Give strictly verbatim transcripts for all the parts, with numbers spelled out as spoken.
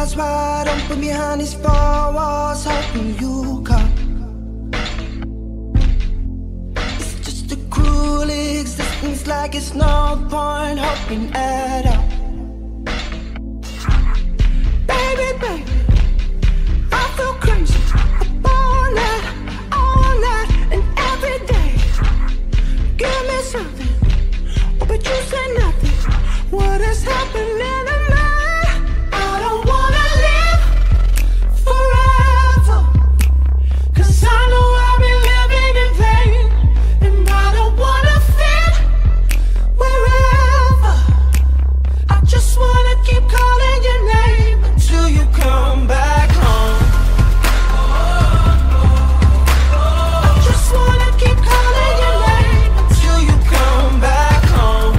eyes wide open behind these four walls, hoping you come. It's just a cruel existence, like it's no point hoping at all. Baby, baby, I feel crazy all night, all night and every day. Give me something, but you say nothing. What is happening to me? I don't wanna live forever, 'cause I know I've been living in vain. And I don't wanna fit wherever. I just wanna keep calling your name until you come back home. I just wanna keep calling your name until you come back home.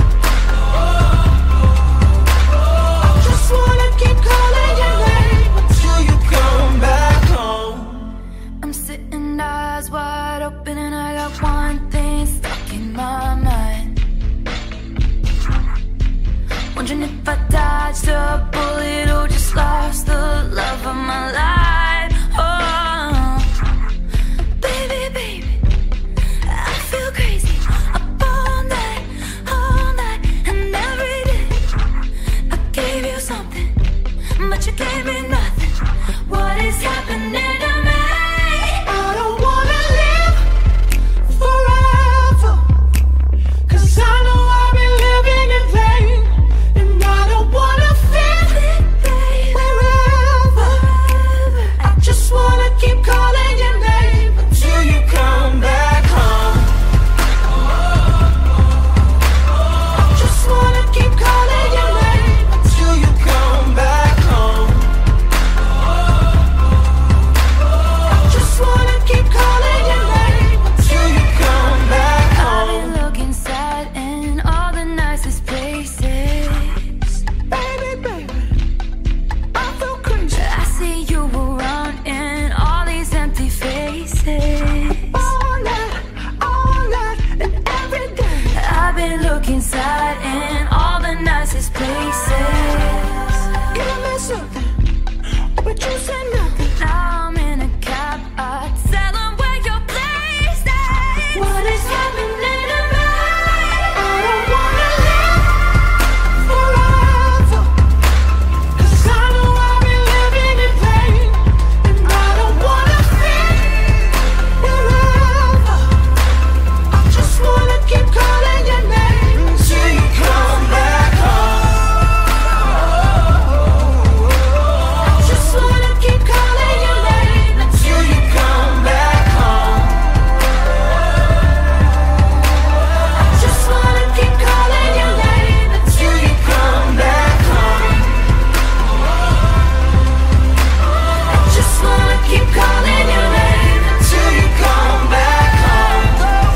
I just wanna keep calling your name until you come back home. I'm sitting eyes wide open and I got one thing stuck in my mind. Wondering if I dodged a bullet or just lost the love of my life. Oh, baby, baby, I feel crazy up all night, all night and every day. I gave you something, but you gave me nothing. What is happening to me? I don't wanna live forever, 'cause I know I've been living in vain. And I don't wanna fit wherever. I just wanna keep calling your name until you come back home. I just wanna keep calling your name until you come back home. I just wanna keep calling your name until you come back I've home. been looking sad in all the nicest places. Baby, baby, I feel crazy I see you around in all these empty faces. all night, all night and every day. I've been looking sad in all the nicest places. Give me something, but you say nothing. Now I'm in a cab, I tell them where your place is. What is happening to me? I don't wanna live forever, 'cause I know I've been living in vain. And I don't wanna fit wherever. I just wanna keep calling your name until you come back home. I just wanna keep calling your name until you come back home. I just wanna keep calling your name until you come back home. I just wanna keep calling your name until you come back home.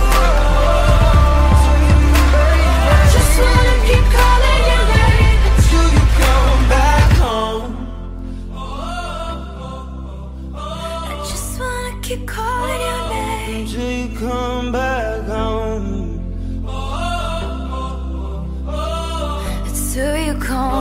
I just wanna keep calling your name until you come back home. I just wanna keep calling your name Until you come back home. until you come